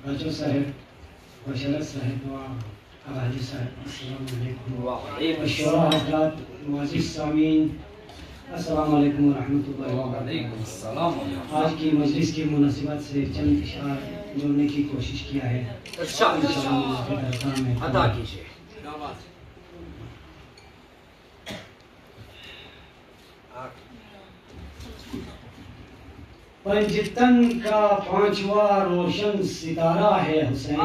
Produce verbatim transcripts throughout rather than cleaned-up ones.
بچوں صاحب بشرت صاحب و حاجی صاحب السلام علیکم شعراء حضرات معزز سامعین السلام علیکم ورحمۃ اللہ وبرکاتہ. آج کی مجلس کی مناسبت سے چند اشعار جوڑنے کی کوشش کیا ہے. عطا کیجیے. پنجتن کا پانچواں روشن ستارہ ہے حسین.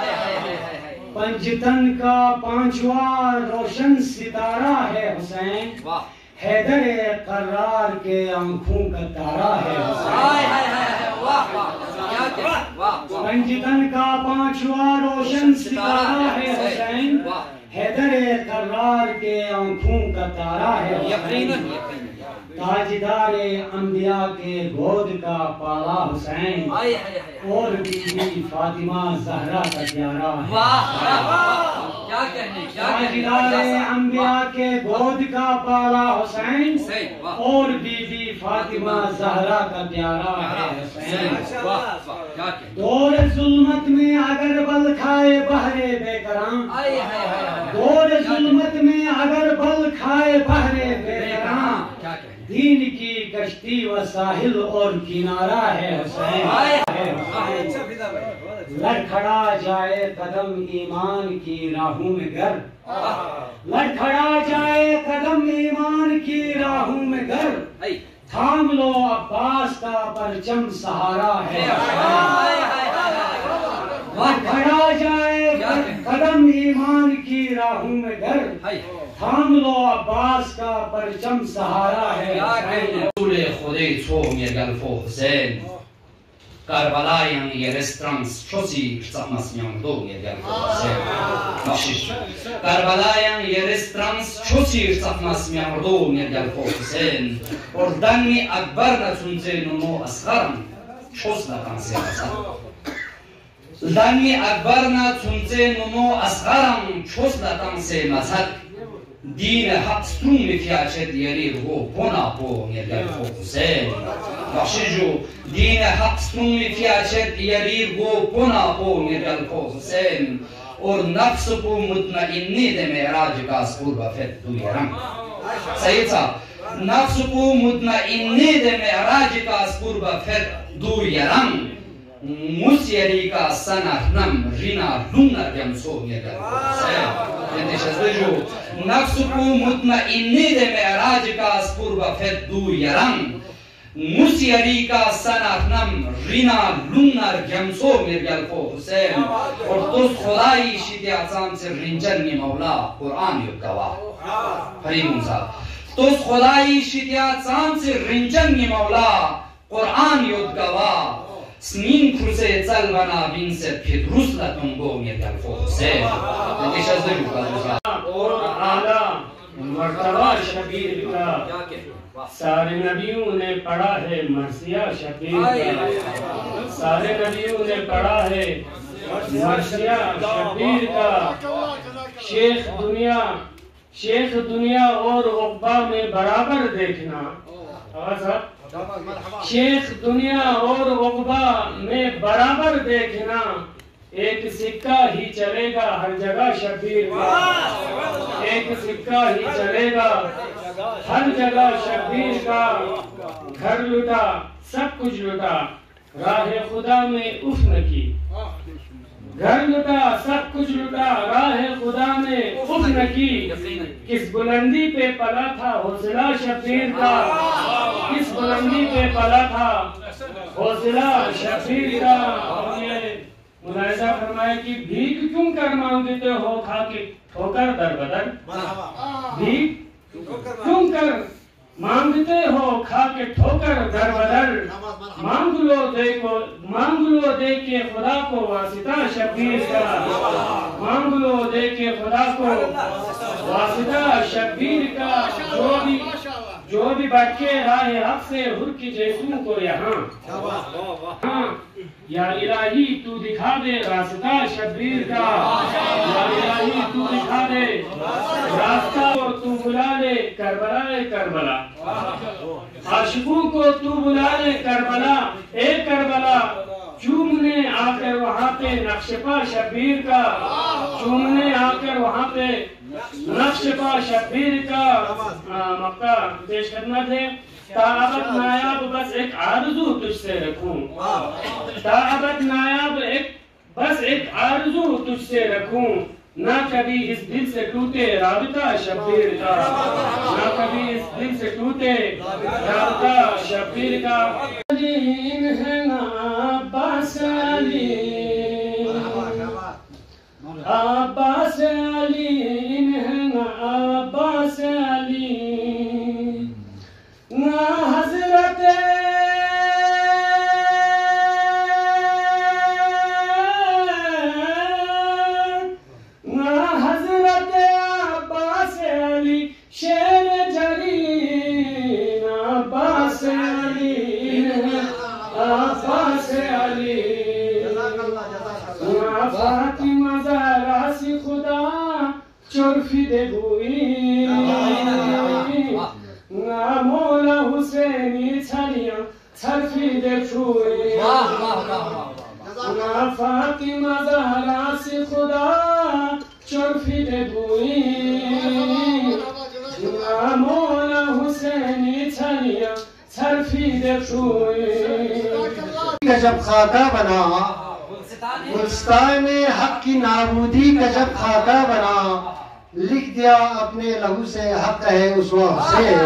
پنجتن کا پانچواں روشن ستارہ ہے حسین. حیدر قرار کے آنکھوں کا تارا ہے حسین. پنجتن کا پانچواں روشن ستارہ ہے حسین. حیدر قرار کے آنکھوں کا تارا ہے حسین. تاجدار انبیاء کے گود کا پالا حسین. اور بی بی فاطمہ زہرا کا پیارا ہے. تاجدار انبیاء کے گود کا پالا حسین. اور بی بی فاطمہ زہرا کا پیارا ہے حسین. دور ظلمت میں اگر بل کھائے بحر بے کرام. دور ظلمت میں اگر بل کھائے بحر بے کرام. دین کی کشتی و ساحل اور کنارہ ہے حسین. لڑکھڑا جائے قدم ایمان کی راہوں میں گر. لڑکھڑا جائے قدم ایمان کی راہوں میں گر. تھام لو عباس کا پرچم سہارا ہے حسین. لڑکھڑا جائے قدم ایمان کی راہوں میں گر. تھام لو عباس کا پرچم سہارا ہے حسین. رسول خودی تو میگلفو حسین. Karbalayan yerestrans çosi sapmasmian do megelfo Hüseyin. Bakşiş. Karbalayan yerestrans çosi sapmasmian do megelfo Hüseyin. Oradan mi akbar na tunze numu asgaram çosla kansiyasa. Dan mi akbar na tunze numu asgaram çosla kansiyasa. دین حق ستون میفیاچه دیری رو پونا پو میگلفو حسین. بخشیجو دین حق ستون میفیاچه دیری رو پونا پو میگلفو حسین. اور نفس کو مطمئنی دے معراج کا سکور بفت دوی رنگ. صحیح تھا. نفس کو مطمئنی دے معراج کا سکور بفت دوی رنگ. موسیری کا سنخنم رینا لونر گمسو میگلفو حسین. نفس کو مطمئنی دے معراج کا سپور بفت دو یرم. موسیری کا سنخنم رینا لونر گمسو میگلفو حسین. اور دوست خدای شیدی اعظام سے رنجن می مولا قرآن یو گواہ. فریمون صاحب. دوست خدای شیدی اعظام سے رنجن می مولا قرآن یو گواہ. سنین کروسه چل بنا بین سے پیدروس لطن گو میگلفو حسین. نتیش از دیو کازوزا اور اعلیٰ مرتبہ شبیر کا سارے نبیوں نے پڑھا ہے مرثیہ شبیر کا. سارے نبیوں نے پڑھا ہے مرثیہ شبیر کا. شیخ دنیا شیخ دنیا اور عقبہ میں برابر دیکھنا. شیخ دنیا اور عقبہ میں برابر دیکھنا. ایک سکہ ہی چلے گا ہر جگہ شبیر کا. ایک سکہ ہی چلے گا ہر جگہ شبیر کا. گھر لٹا سب کچھ لٹا راہ خدا میں اف نہ کی. گھر لٹا سب کچھ لٹا راہ خدا میں اف نہ کی. کس بلندی پہ پلا تھا حوصلہ شبیر کا. کس بلندی پہ پلا تھا حوصلہ شبیر کا. ملاحظہ فرمائے کہ بھیک کیوں کر مانگتے ہو کھا کے ٹھوکر در بدر. بھیک کیوں کر مانگتے ہو کھا کے ٹھوکر در بدر. مانگ لو دے کو مانگ لو دے کے خدا کو واسطہ شبیر کا. مانگ لو دے کے خدا کو واسطہ شبیر کا. جو بھی جو بھی بچے راہ حق سے ہر کی جیسوں کو یہاں. یا الہی تو دکھا دے راستہ شبیر کا. یا الہی تو دکھا دے راستہ اور تو بلا لے کربلا کربلا. عاشقوں کو تو بلا لے کربلا. اے کربلا چومنے آ کر وہاں وہاں پہ نقش پا شبیر کا، چومنے آ کر وہاں پہ نقش پا شبیر کا مکہ پیش کرنا تھے۔ تاابت نایاب بس ایک آرزو تجھ سے رکھوں، تاابت نایاب ایک بس ایک آرزو تجھ سے رکھوں، نہ کبھی اس دل سے ٹوٹے رابطہ شبیر کا، نہ کبھی اس دل سے ٹوٹے رابطہ شبیر کا۔ علیم ہے نا عباس علی، عباس علی ہے نا عباس علی، نہ حضرت نہ حضرت عباس علی شیر جری، نہ عباس علی عباس علی، نہ فاطمہ زہرا سی خدا چرفی دے ہوئی، نہ مولا حسینی چھڑیاں چھرفی دے چھوئی، نہ فاطمہ زہرا سی خدا چرفی دے ہوئی، نہ مولا حسینی چھڑیاں چھرفی دے چھوئی۔ کا جب خاکہ بنا گلستان حق کی نابودی کا جب خاکہ بنا، لکھ دیا اپنے لہو سے حق ہے اس وقت سے،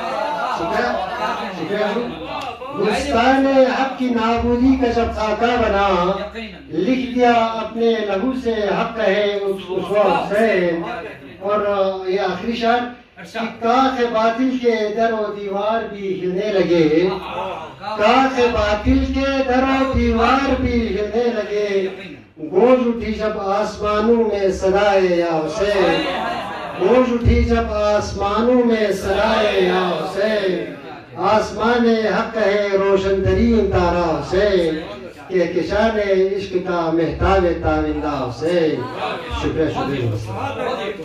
گلستان حق کی نابودی کا جب خاکہ بنا، لکھ دیا اپنے لہو سے حق ہے اس وقت سے۔ اور یہ آخری شعر، کاخ باطل کے در و دیوار بھی ہلنے لگے، کاخ باطل کے در و دیوار بھی ہلنے لگے، گونج اٹھی جب آسمانوں میں صدائے یا حسین، گونج اٹھی جب آسمانوں میں صدائے یا حسین، آسمان حق ہے روشن ترین تارا حسین، کہ کشان عشق کا مہتاب تابندہ حسین۔ شکریہ شکریہ۔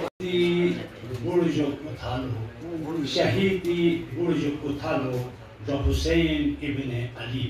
برج کتالو شہیدی برج کتالو جو حسین ابن علی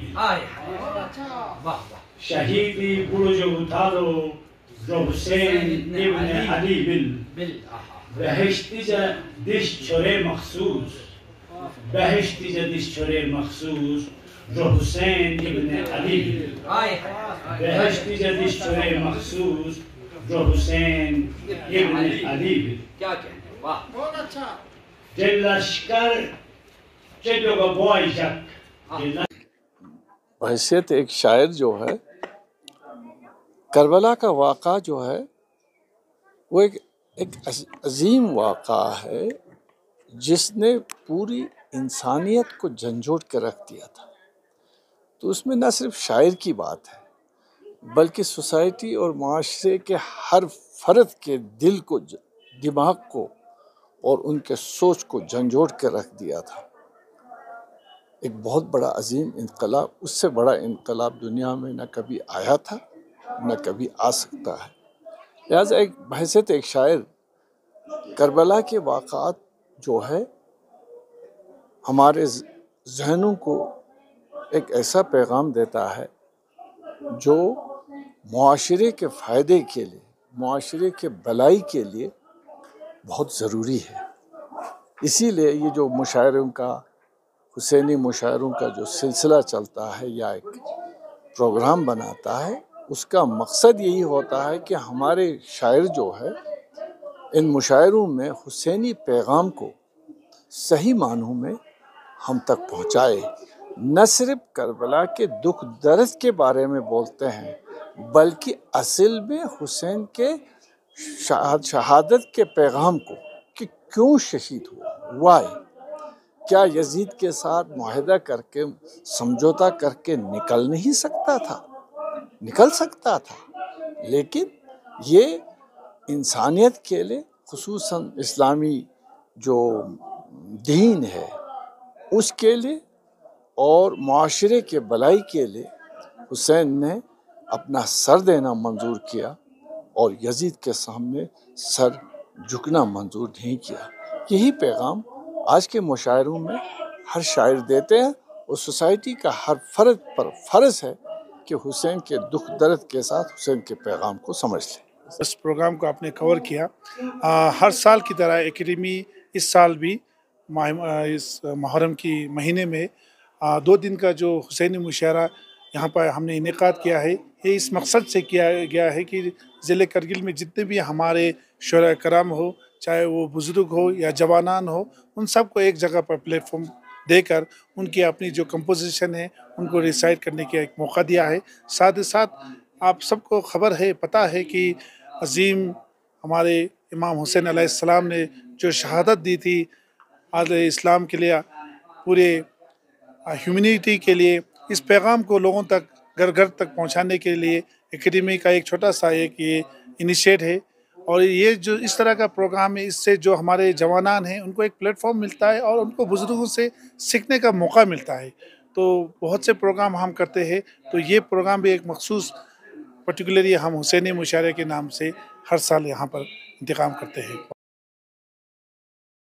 بن، شہیدی برج کتالو جو حسین ابن علی بن، بہشتی جا دش چھرے مخصوص، بہشتی جا دش چھرے مخصوص جو حسین ابن علی بن، بہشتی جا دش چھرے مخصوص جو حسین ابن علی بن۔ کیا کہنے بہت اچھا جن لشکر چلو گا بوائی جک۔ بحیثیت ایک شاعر جو ہے، کربلا کا واقعہ جو ہے وہ ایک ایک عظیم واقعہ ہے جس نے پوری انسانیت کو جھنجھوڑ کے رکھ دیا تھا۔ تو اس میں نہ صرف شاعر کی بات ہے بلکہ سوسائٹی اور معاشرے کے ہر فرد کے دل کو، دماغ کو اور ان کے سوچ کو جھنجھوڑ کے رکھ دیا تھا۔ ایک بہت بڑا عظیم انقلاب، اس سے بڑا انقلاب دنیا میں نہ کبھی آیا تھا نہ کبھی آ سکتا ہے۔ لہٰذا ایک بحیثیت ایک شاعر، کربلا کے واقعات جو ہے ہمارے ذہنوں کو ایک ایسا پیغام دیتا ہے جو معاشرے کے فائدے کے لیے، معاشرے کے بھلائی کے لیے بہت ضروری ہے۔ اسی لیے یہ جو مشاعروں کا، حسینی مشاعروں کا جو سلسلہ چلتا ہے یا ایک پروگرام بناتا ہے، اس کا مقصد یہی ہوتا ہے کہ ہمارے شاعر جو ہے ان مشاعروں میں حسینی پیغام کو صحیح معنوں میں ہم تک پہنچائے۔ نہ صرف کربلا کے دکھ درد کے بارے میں بولتے ہیں بلکہ اصل میں حسین کے شہادت کے پیغام کو، کہ کیوں شہید ہوا، وائی، کیا یزید کے ساتھ معاہدہ کر کے، سمجھوتا کر کے نکل نہیں سکتا تھا؟ نکل سکتا تھا، لیکن یہ انسانیت کے لیے، خصوصاً اسلامی جو دین ہے اس کے لیے اور معاشرے کے بھلائی کے لیے حسین نے اپنا سر دینا منظور کیا اور یزید کے سامنے سر جھکنا منظور نہیں کیا۔ یہی پیغام آج کے مشاعروں میں ہر شاعر دیتے ہیں، اور سوسائٹی کا ہر فرد پر فرض ہے کہ حسین کے دکھ درد کے ساتھ حسین کے پیغام کو سمجھ لیں۔ اس پروگرام کو آپ نے کور کیا، آ, ہر سال کی طرح اکیڈمی اس سال بھی ماہ اس محرم کی مہینے میں آ, دو دن کا جو حسینی مشاعرہ یہاں پر ہم نے انعقاد کیا ہے، یہ اس مقصد سے کیا گیا ہے کہ ضلع کرگل میں جتنے بھی ہمارے شعراء کرام ہو، چاہے وہ بزرگ ہو یا جوانان ہو، ان سب کو ایک جگہ پر پلیٹ فارم دے کر ان کی اپنی جو کمپوزیشن ہے ان کو ریسائٹ کرنے کا ایک موقع دیا ہے۔ ساتھ ہی ساتھ آپ سب کو خبر ہے، پتہ ہے کہ عظیم ہمارے امام حسین علیہ السلام نے جو شہادت دی تھی عالم اسلام کے لیے، پورے ہیومینٹی کے لیے، اس پیغام کو لوگوں تک گھر گھر تک پہنچانے کے لیے اکیڈمی کا ایک چھوٹا سا ایک یہ انیشیٹ ہے، اور یہ جو اس طرح کا پروگرام ہے، اس سے جو ہمارے جوانان ہیں ان کو ایک پلیٹ فارم ملتا ہے اور ان کو بزرگوں سے سیکھنے کا موقع ملتا ہے۔ تو بہت سے پروگرام ہم کرتے ہیں، تو یہ پروگرام بھی ایک مخصوص پرٹیکولرلی ہم حسینی مشاعرے کے نام سے ہر سال یہاں پر انتظام کرتے ہیں۔